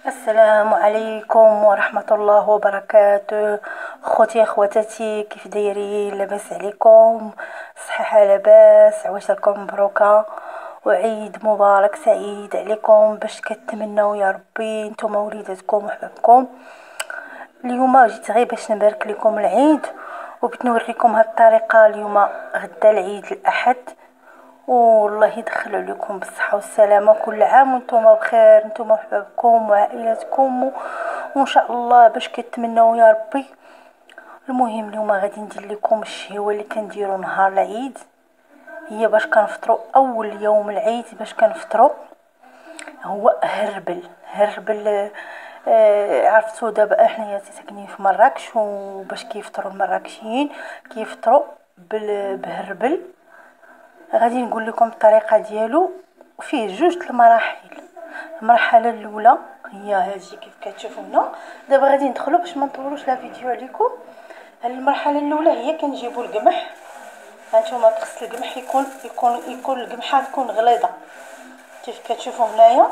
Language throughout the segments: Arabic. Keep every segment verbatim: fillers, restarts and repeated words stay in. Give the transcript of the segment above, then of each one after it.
السلام عليكم ورحمة الله وبركاته. خوتي اخواتاتي، كيف دايرين؟ لاباس عليكم؟ صحة لاباس؟ عواشركم مبروكة وعيد مبارك سعيد عليكم، باش كتمناو يا ربي نتوما وليداتكم وحبابكم. اليوم جيت غير باش نبارك لكم العيد، وبغيت نوريكم هاد الطريقه. اليوم غدا العيد الاحد، والله يدخل عليكم بالصحه والسلامه. كل عام وانتم بخير، انتم وحبابكم وعائلاتكم و... وان شاء الله باش كتمناو يا ربي. المهم اليوم غادي ندير لكم الشهوه اللي كنديروا نهار العيد، هي باش كنفطروا اول يوم العيد. باش كنفطروا هو هربل هربل. آه عرفتوا دابا احنايا ساكنين في مراكش، وباش كيفطروا المراكشيين كيفطروا بهربل. غادي نقول لكم الطريقه ديالو. فيه جوج المراحل. المرحله الاولى هي هذه كيف كتشوفوا هنا. دابا غادي ندخلوا باش ما نطولوش لا فيديو عليكم. المرحله الاولى هي كنجيبوا القمح. هانتوما خص القمح يكون يكون يكون القمحه تكون غليظه كيف كتشوفوا هنايا.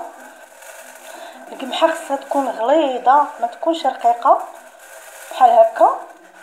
القمحه خصها تكون غليظه، ما تكونش رقيقه بحال هكا.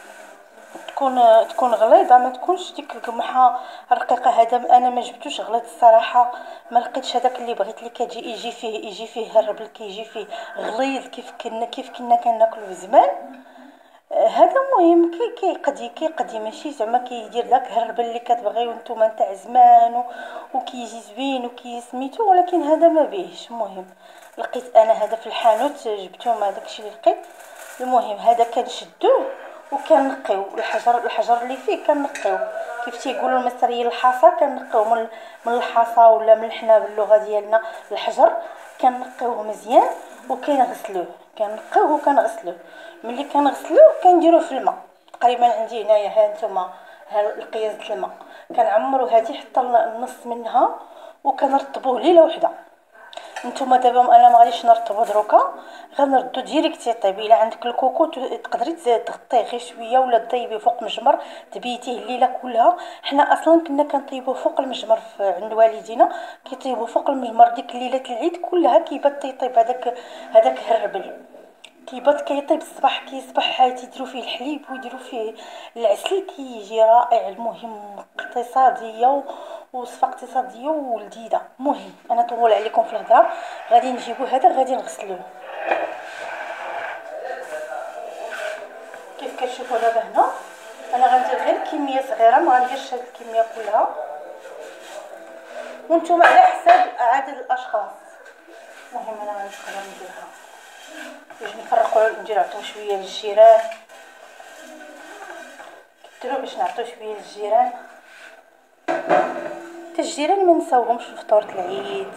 تكون تكون غليظه، ما تكونش ديك القمحه رقيقه. هذا انا ما جبتوش غليظ الصراحه، ما لقيتش هذاك اللي بغيت لي كتجي يجي فيه يجي فيه هربل، كيجي فيه غليظ كيف كنا كيف كنا كناكلو زمان. هذا مهم كي كيقضي كيقضي ماشي زعما كيدير داك الهربل اللي كتبغيو نتوما نتاع زمان وكيجي زوين وكي سميتو، ولكن هذا ما بيهش. المهم لقيت انا هذا في الحانوت، جبتو ما داكشي اللي لقيت. المهم هذا كنشدوه وكنقيو الحجر الحجر اللي فيه كنقيو، كيف تيقولوا المصريين الحصى، كنقيو من من الحصى ولا من حنا باللغه ديالنا الحجر. كنقيوه مزيان وكنغسلوه، كنقيوه وكنغسلوه. ملي كنغسلوه كنديروه في الماء. تقريبا عندي هنايا ها نتوما ها القياس د الماء، كنعمرو هذه حتى النص منها وكنرطبوه ليله وحده. نتوما دابا انا ما غاديش نرطبو دروكا، غنردو ديريكت يطيب. الا عندك الكوكو تقدري تغطيه غير شويه ولا تطيبيه فوق مجمر تبيتيه الليله كلها. حنا اصلا كنا كنطيبوه فوق المجمر عند والدينا، كيطيبوا فوق المجمر ديك ليله العيد كلها كيبات تيطيب هذاك هذاك هربل. كيبات كيطيب الصباح كيصبح تيديروا فيه الحليب ويديروا فيه العسل، كيجي رائع. المهم اقتصاديه وصفه اقتصاديه ولذيذه. المهم انا طول عليكم في الهضره. غادي نجيبوا هذا غادي نغسلوه كيف كتشوفوا دابا هنا. انا غندير غير كميه صغيره، ما غنديرش هذه الكميه كلها، وانتم على حساب عدد الاشخاص. المهم انا غندخل نديرها باش نفرقوا، ندير نعطيو شويه للجيران، كثروا باش نعطيو شويه للجيران حتى الجيران ما نساوهمش في فطوره العيد.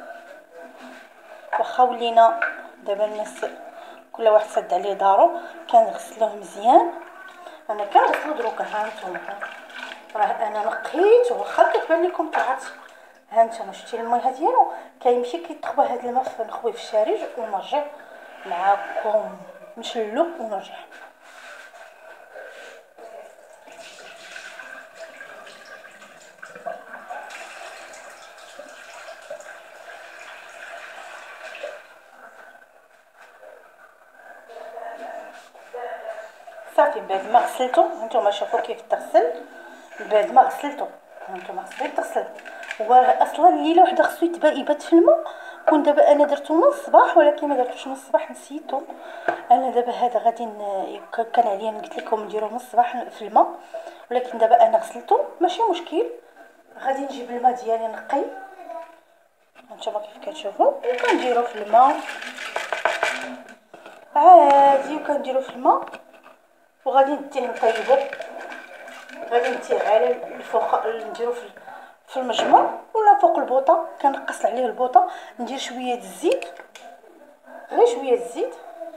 واخا ولينا دابا الناس كل واحد سد عليه دارو، كنغسلوه مزيان. انا كنغسلو دروكا. ها نتوما راه انا نقيت، واخا كتبان لكم طلعت. ها نتوما شفتي الميه ديالو كيمشي كيطخبى هذا الماء نخويه في الشارج ونرجع معاكم نشلو ونرجع. صافي بعد ما غسلته هانتوما شوفوا كيف تغسل. بعد ما غسلته هانتوما خصو تغسل. هو اصلا الليله وحده خصو يبات في الماء. كون دابا انا درتو من الصباح، ولكن ما درتوش من الصباح نسيتو. انا دابا هذا غادي كان عليا قلت لكم نديرو من الصباح في الماء، ولكن دابا انا غسلته ماشي مشكل. غادي نجيب الماء ديالي نقي هانتوما كيف كتشوفوا، وكنديرو في الماء عادي، وكنديرو في الماء وغادي نديه نطيبو. غادي نديه على الفوق، نديرو في في المجمر ولا فوق البوطه. كنقص عليه البوطه، ندير شويه الزيت، غير شويه الزيت،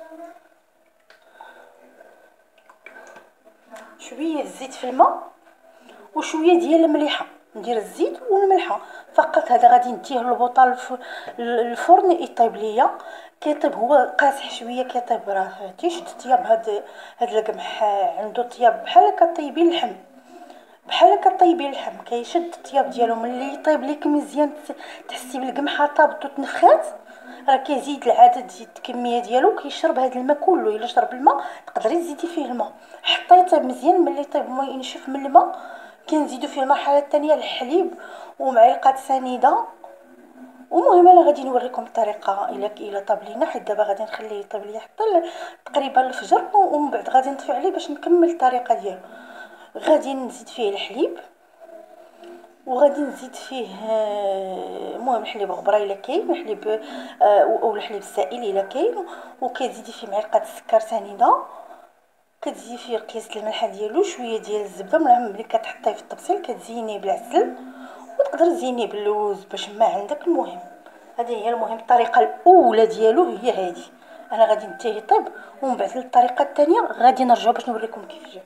شويه الزيت في الماء وشويه ديال المليحه. ندير الزيت والملحه فقط. هذا غادي نديه للبوطه الفرن يطيب ليا. كيطيب هو قاصح شويه كيطيب. راه فهمتي شد طياب هاد هاد القمح عنده طياب بحال كطيبي اللحم. بحال كطيبي اللحم كيشد الطياب ديالو. ملي يطيب ليك مزيان تحسي بالقمحه طابت وتنفخات، راه كيزيد العدد ديال الكميه ديالو كيشرب هذا الماء كله. الا شرب الماء تقدري تزيدي فيه الماء حتى يطيب مزيان. ملي يطيب ما ينشف من الماء كنزيدو فيه المرحله الثانيه الحليب ومعلقه سنيده. ومهم انا غادي نوريكم الطريقه الا الا طاب لينا، حيت دابا غادي نخليه يطيب ليا حتى تقريبا الفجر، ومن بعد غادي نطفي عليه باش نكمل الطريقه ديالو. غادي نزيد فيه الحليب وغادي نزيد فيه المهم حليب غبره الا كاين، حليب او الحليب السائل الا كاين، وكتزيدي فيه معلقه السكر سنيده، كتزيدي فيه قياس الملح ديالو، شويه ديال الزبده. المهم ملي كتحطيه في الطبسيل كتزينيه بالعسل، وتقدر تزينيه باللوز باش ما عندك. المهم هذه هي المهم الطريقه الاولى ديالو هي هذه. انا غادي ننتهي يطيب ومن بعد الطريقه الثانيه غادي نرجعوا باش نوريكم كيف جا.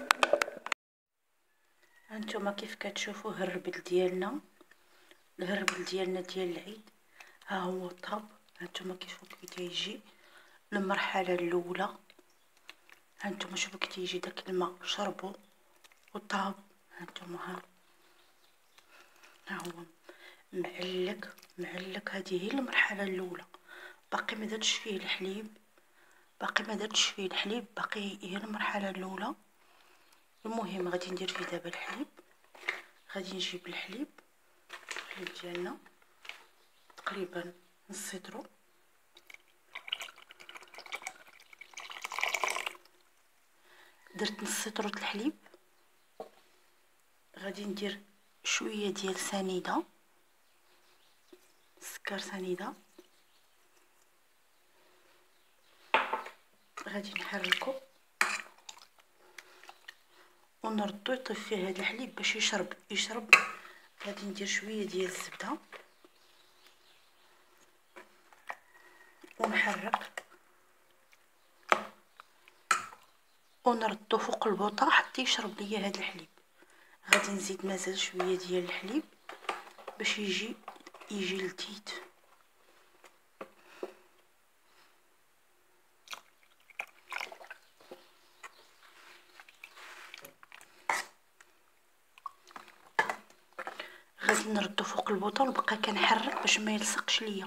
هانتوما كيف كتشوفوا الهربل ديالنا، الهربل ديالنا ديال العيد ها هو طاب. هانتوما كيف كيجي المرحله الاولى. هانتوما شوفوا كي تيجي داك الماء شربوا وطاب. هانتوما ها ها هو معلق معلق. هذه هي المرحله الاولى، باقي ما درتش فيه الحليب، باقي ما درتش فيه الحليب، باقي هي المرحله الاولى. المهم غادي ندير فيه دابا الحليب. غادي نجيب الحليب الحليب ديالنا تقريبا نص لتر. درت نص لتر الحليب. غادي ندير شويه ديال سنيده، سكر سنيده. غادي نحركو ونردو يطيب فيه هذا الحليب باش يشرب يشرب. غادي ندير شويه ديال الزبده ونحرك ونردو فوق البوطه حتى يشرب ليا هذا الحليب. غادي نزيد مازال شويه ديال الحليب باش يجي يجي لذيذ. غادي نردو فوق البوطه ونبقى كنحرك باش ما يلصقش ليا،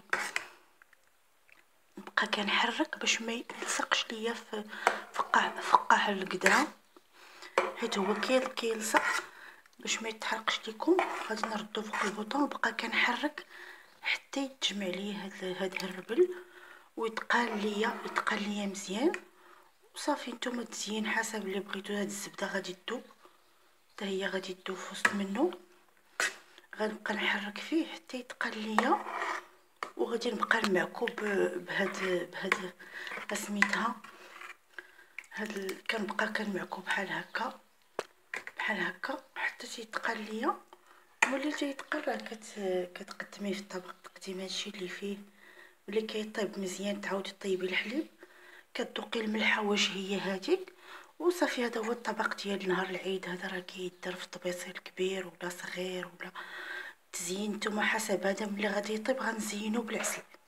نبقى كنحرك باش ما يلصقش ليا في فقاع فقاع القدره، حيت هو كي كيلصق باش ما يتحرقش ليكم. غادي نردو فوق البوطه ونبقى كنحرك حتى يتجمع ليا هاد هاد الربل ويتقال ليا يتقال ليا مزيان. وصافي نتوما تزيين حسب اللي بغيتو. هاد الزبده غادي تذوب حتى هي غادي تذوب في وسط منه. غنبقى نحرك فيه حتى يتقال ليا، وغادي نبقى نمعكو بهاد بهاد سميتها هاد ال... كنبقى كنمعكو بحال هكا بحال هكا حتى تيتقال ليا. ملي تيتقال راه كت... كتقدميه في الطبق تقديم هادشي اللي فيه. ملي كيطيب مزيان تعاودي طيبي الحليب، كتذوقي الملحه واش هي هذيك، وصافي. هذا هو الطبق ديال نهار العيد. هذا راه كيدار في طبيصيل كبير ولا صغير ولا تزيين نتوما حسب. هذا ملي غادي يطيب غنزينو بالعسل.